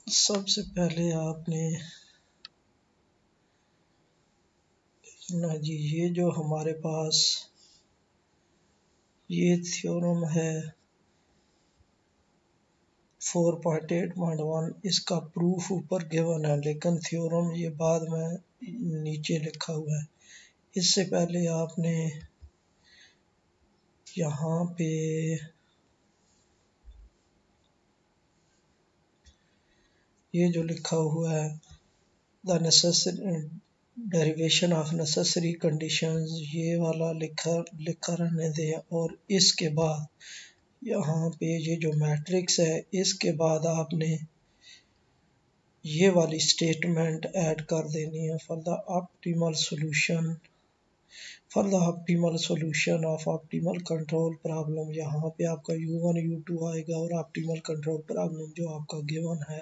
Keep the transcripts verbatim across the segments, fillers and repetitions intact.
सबसे पहले आपने ना जी ये जो हमारे पास ये थ्योरम है four point eight point one, इसका प्रूफ ऊपर गिवन है लेकिन थ्योरम ये बाद में नीचे लिखा हुआ है। इससे पहले आपने यहाँ पे ये जो लिखा हुआ है the necessary derivation of necessary conditions, ये वाला लिखा लिखा रहने दें। और इसके बाद यहाँ पे ये जो मैट्रिक्स है इसके बाद आपने ये वाली स्टेटमेंट ऐड कर देनी है for the optimal solution for the optimal solution of optimal control problem. यहाँ पे आपका यू वन यू टू आएगा और ऑप्टिमल कंट्रोल प्रॉब्लम जो आपका गिवन है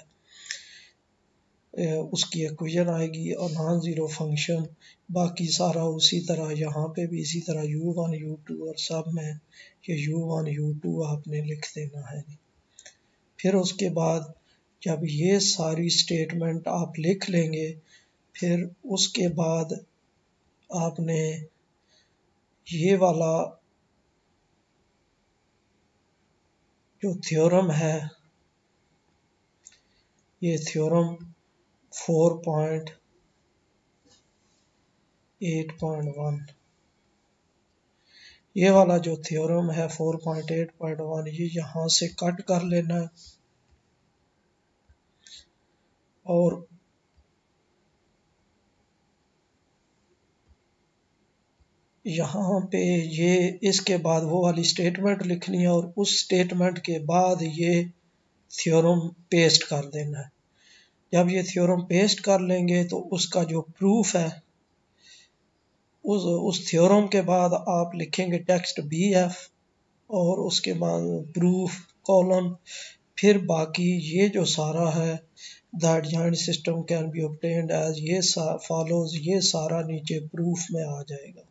उसकी इक्वेशन आएगी और नॉन ज़ीरो फंक्शन। बाकी सारा उसी तरह यहाँ पे भी इसी तरह यू वन यू टू और सब में ये यू वन यू टू आपने लिख देना है। फिर उसके बाद जब ये सारी स्टेटमेंट आप लिख लेंगे फिर उसके बाद आपने ये वाला जो थ्योरम है ये theorem four point eight point one, ये वाला जो थ्योरम है four point eight point one ये यहाँ से कट कर लेना है और यहाँ पे ये इसके बाद वो वाली स्टेटमेंट लिखनी है और उस स्टेटमेंट के बाद ये थ्योरम पेस्ट कर देना है। जब ये थ्योरम पेस्ट कर लेंगे तो उसका जो प्रूफ है उस उस थ्योरम के बाद आप लिखेंगे टेक्स्ट बी एफ और उसके बाद प्रूफ कॉलन, फिर बाकी ये जो सारा है that joint system can be obtained as ये फॉलोज, ये सारा नीचे प्रूफ में आ जाएगा।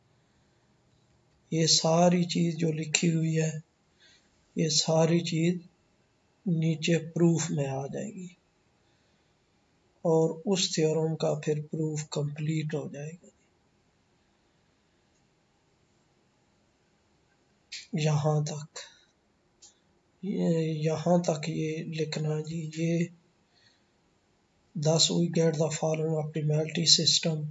ये सारी चीज़ जो लिखी हुई है ये सारी चीज़ नीचे प्रूफ में आ जाएगी और उस थ्योरम का फिर प्रूफ कंप्लीट हो जाएगा। यहाँ तक ये यहाँ तक ये लिखना जी। ये thus we get the following optimality system।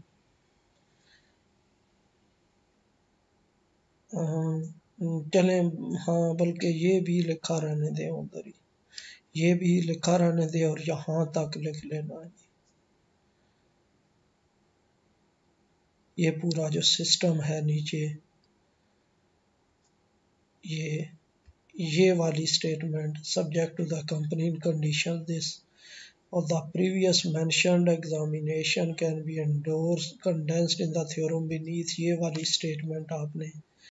चलें हाँ, बल्कि ये भी लिखा रहने दें उधर ही, ये भी लिखा रहने दें और यहाँ तक लिख लेना है। ये पूरा जो सिस्टम है नीचे ये ये वाली statement subject to the company condition this और the previous mentioned examination can be endorse condensed in the theorem beneath, ये वाली स्टेटमेंट आपने